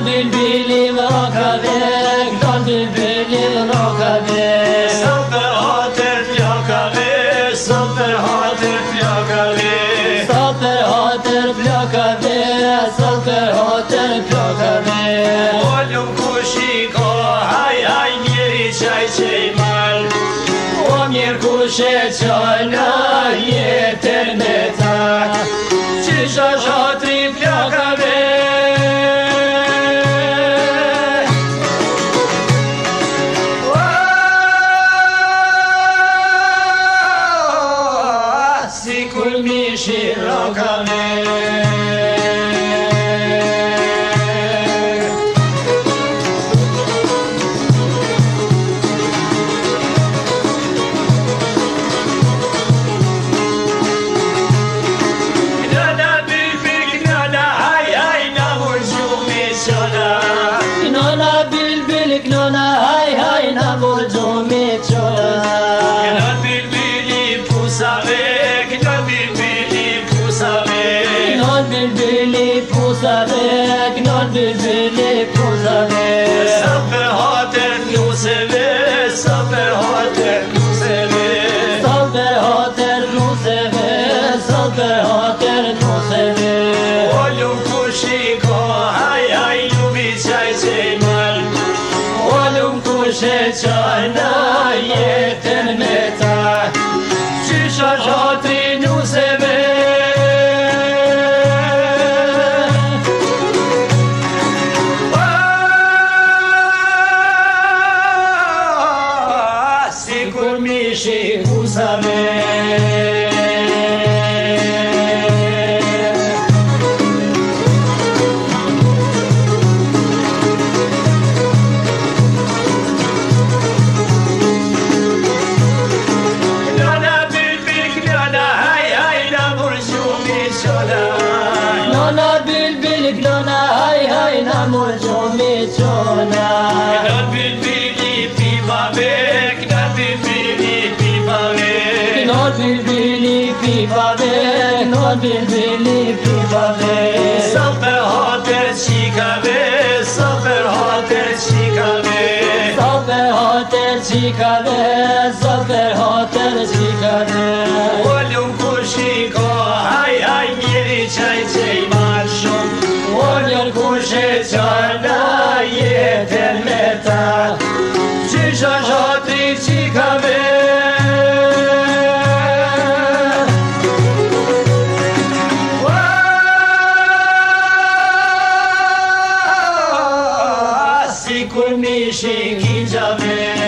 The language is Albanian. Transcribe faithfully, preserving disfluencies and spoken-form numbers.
Gnon bülbülüm rokabe, gnon bülbülüm rokabe. Saper hater plakabe, saper hater plakabe. Saper hater plakabe, saper hater plakabe. Oğlum kuşiko, hay hay geri çay çeyman. O mir kuşe çayna yeter meta. Çişa şatri plakabe. Kulmişi rokabe. Gnana bülbül gnana, hay hay namurcum içana. Gnona bülbül gnona, hay hay namurcum içana. Gnan bülbülü pusave, gnan bülbülü pusave. Gnon bülbülü pusave, gnon bülbülü pusave. Saper hater nu seve, saper hater nu seve. Saber hater nu seve, saber hater nu seve. Oğlum kuşiko, hay hay yubi çay çeyman. Oğlum kuşe çayna yeter meta. Çişa şatri nu seve. Kulmişi pusave. Gnana bülbül gnana, hay hay namurcum içana. Gnona bülbül gnona, hay hay namurcum içona. Gnan bülbülü pivave, gnan bülbülü pivave. Gnon bülbülü pivave, gnon bülbülü pivave. Saper hater çikave, saper hater çikave. Saber hater çikave, saber hater çikave. Oğlum kuşiko, hay hay geri çay çeyman. Oğlum kuşe çayna yeter meta. Çişa şatri çikave. Kulmişi kicave.